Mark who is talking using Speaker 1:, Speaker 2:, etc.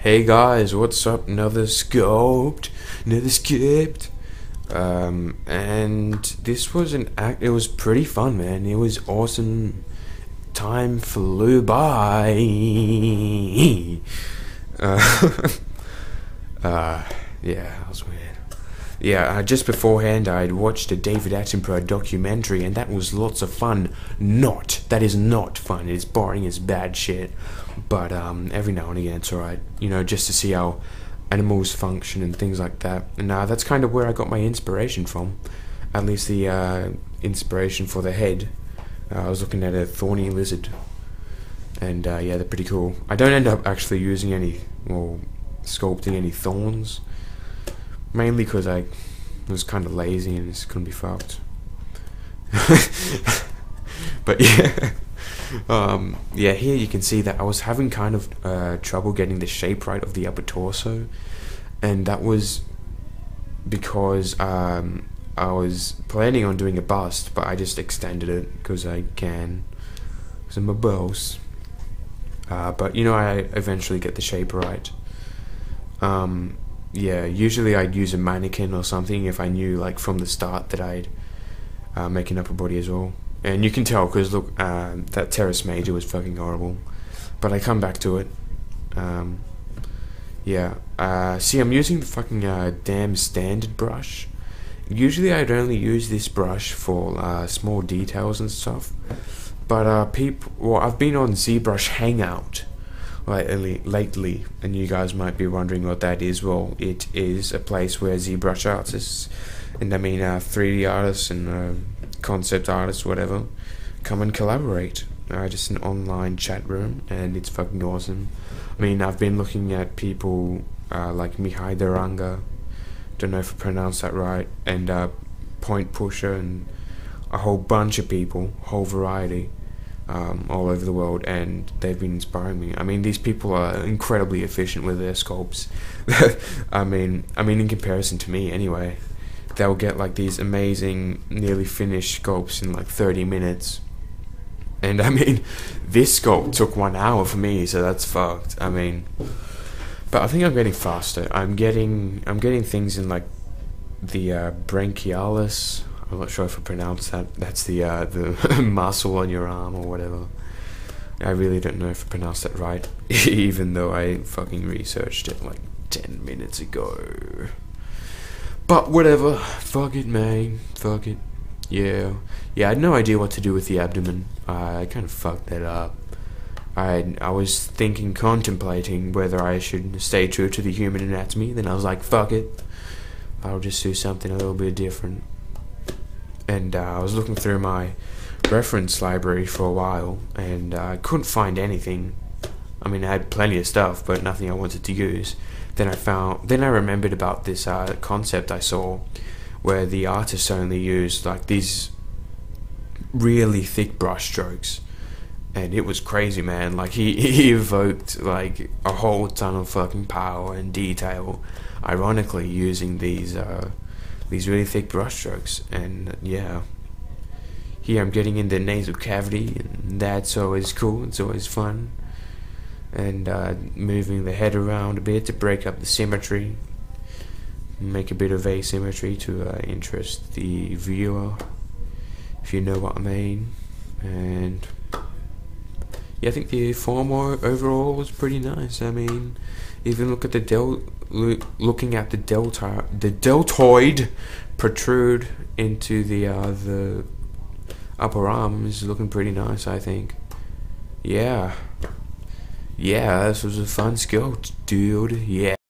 Speaker 1: Hey guys, what's up? Another sculpt, another script. And this was an act. It was pretty fun, man. It was awesome. Time flew by. uh, yeah, that was weird. Yeah, just beforehand, I'd watched a David Attenborough documentary, and that was lots of fun. That is not fun. It's boring as bad shit. But every now and again, it's alright. You know, just to see how animals function and things like that. And that's kind of where I got my inspiration from. At least the inspiration for the head. I was looking at a thorny lizard. And yeah, they're pretty cool. I don't end up actually using any, or sculpting any thorns. Mainly because I was kind of lazy and this couldn't be fucked. But yeah. Yeah, here you can see that I was having kind of trouble getting the shape right of the upper torso, and that was because I was planning on doing a bust, but I just extended it because I can, because I'm a boss. But you know, I eventually get the shape right. Yeah, usually I'd use a mannequin or something if I knew, like, from the start that I'd make an upper body as well. And you can tell, because look, that Terrace Major was fucking horrible. But I come back to it. Yeah. See, I'm using the fucking damn standard brush. Usually I'd only use this brush for small details and stuff. But I've been on ZBrush Hangout lately, and you guys might be wondering what that is. Well, it is a place where ZBrush artists, and I mean 3D artists and concept artists, whatever, come and collaborate. Just an online chat room, and it's fucking awesome. I mean, I've been looking at people like Mihai Daranga, don't know if I pronounced that right, and Point Pusher, and a whole bunch of people, whole variety, all over the world, and they've been inspiring me. I mean, these people are incredibly efficient with their sculpts. I mean, in comparison to me, anyway. They'll get like these amazing, nearly finished sculpts in like 30 minutes. And I mean, this sculpt took 1 hour for me, so that's fucked. I mean, but I think I'm getting faster. I'm getting things in like the branchialis. I'm not sure if I pronounced that. That's the muscle on your arm or whatever. I really don't know if I pronounced that right, even though I fucking researched it like 10 minutes ago. But whatever, fuck it, man, fuck it. Yeah, I had no idea what to do with the abdomen. I kind of fucked that up. I was contemplating whether I should stay true to the human anatomy. Then I was like, fuck it, I'll just do something a little bit different. And I was looking through my reference library for a while, and I couldn't find anything. I mean, I had plenty of stuff, but nothing I wanted to use. Then I remembered about this concept I saw, where the artist only used like these really thick brush strokes, and it was crazy, man. Like he evoked like a whole ton of fucking power and detail, ironically using these really thick brush strokes. And yeah, here I'm getting in the nasal cavity, and that's always cool. It's always fun. And moving the head around a bit to break up the symmetry, make a bit of asymmetry to interest the viewer, if you know what I mean. And yeah, I think the form overall was pretty nice. I mean, even look at looking at the deltoid protrude into the upper arm is looking pretty nice, I think. Yeah, this was a fun sculpt, dude. Yeah.